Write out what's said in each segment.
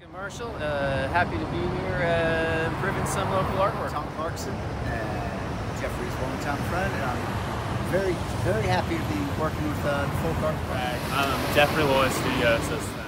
Marshall, happy to be here improving some local artwork. Tom Clarkson, Jeffrey's longtime friend, and I'm very, very happy to be working with the folk art. I'm Jeffry Loy, studio assistant.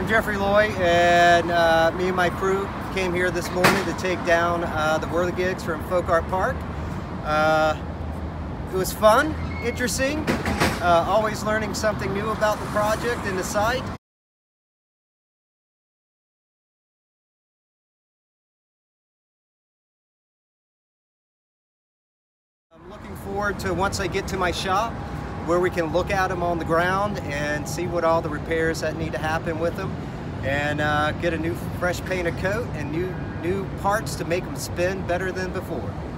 I'm Jeffry Loy, and me and my crew came here this morning to take down the Whirlygigs from Folk Art Park. It was fun, interesting, always learning something new about the project and the site. I'm looking forward to once I get to my shop, where we can look at them on the ground and see what all the repairs that need to happen with them, and get a new fresh painted coat and new parts to make them spin better than before.